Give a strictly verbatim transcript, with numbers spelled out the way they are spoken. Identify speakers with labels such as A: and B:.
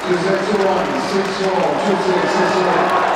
A: 就在这万，谢谢，就这，谢谢。